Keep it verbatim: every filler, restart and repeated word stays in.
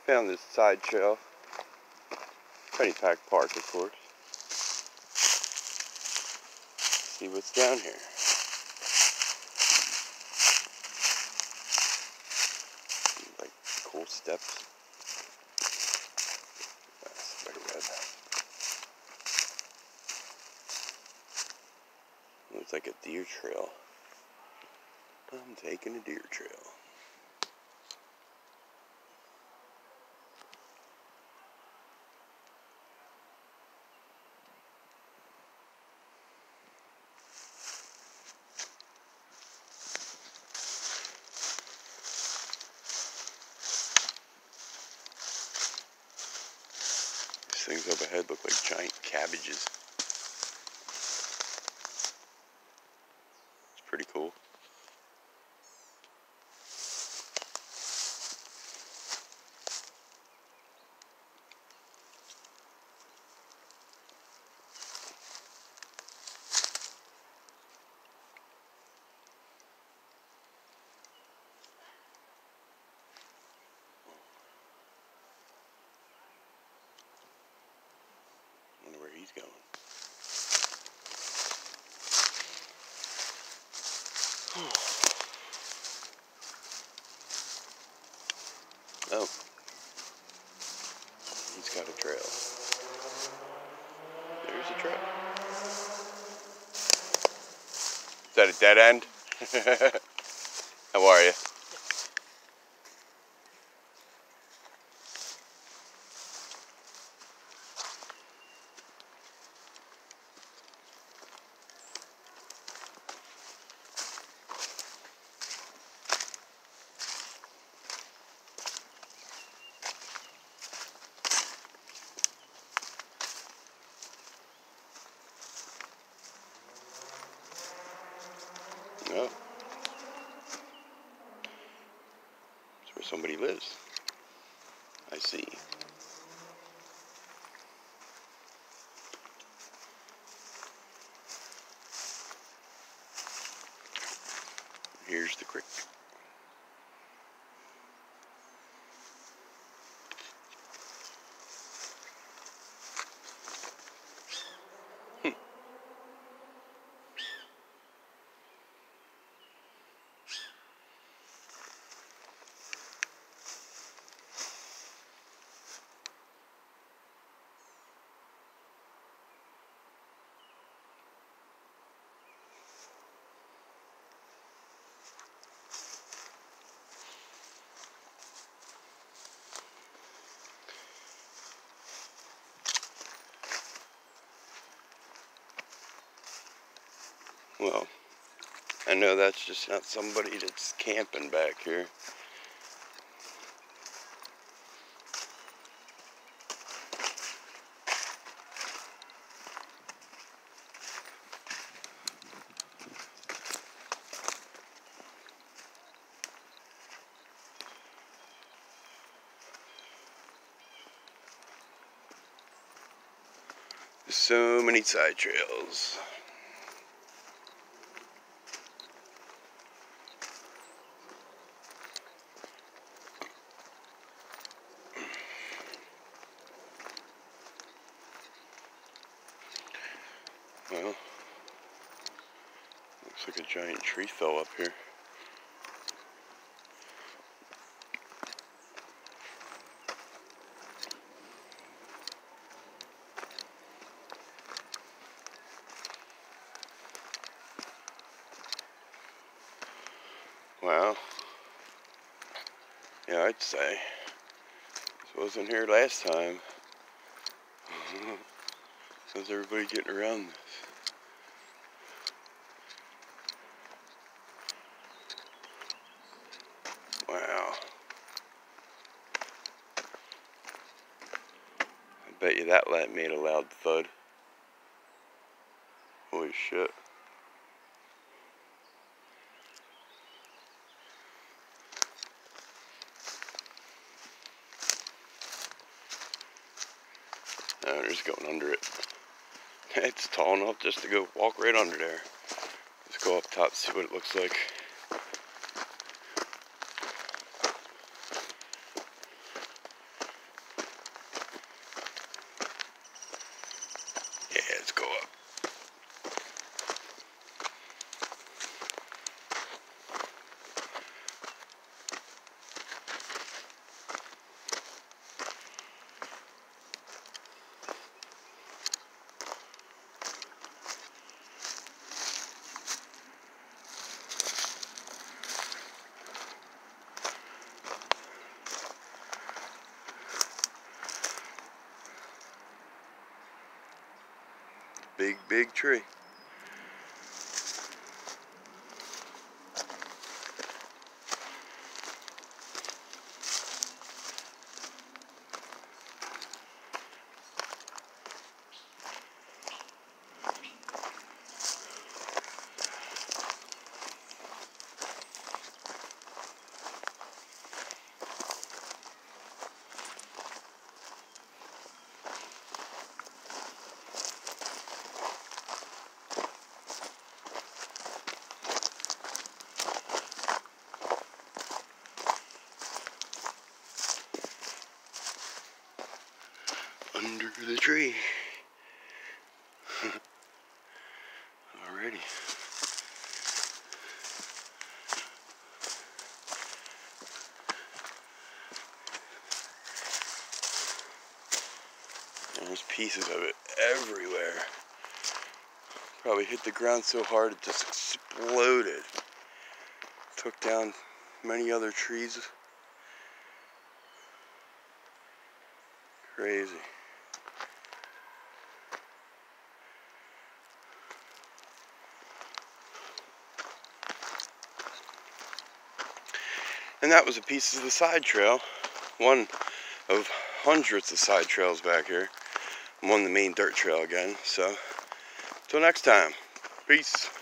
Found this side trail. Pennypack Park, of course. See what's down here. Like cool steps. That's very red. Looks like a deer trail. I'm taking a deer trail. These things up ahead look like giant cabbages. It's pretty cool. Wonder where he's going. Oh, he's got a trail. There's a trail. Is that a dead end? How are you? No. That's where somebody lives. I see. Here's the creek. Hmm. Well, I know that's just not somebody that's camping back here. There's so many side trails. Well, looks like a giant tree fell up here. Well, yeah, I'd say this wasn't here last time. How's everybody getting around this? Wow. I bet you that light made a loud thud. Holy shit. Now they're just going under it. It's tall enough just to go walk right under there. Let's go up top, see what it looks like. big, big tree. Under the tree. Alrighty. There's pieces of it everywhere. Probably hit the ground so hard it just exploded. Took down many other trees. Crazy. And that was a piece of the side trail. One of hundreds of side trails back here. I'm on the main dirt trail again. So, until next time. Peace.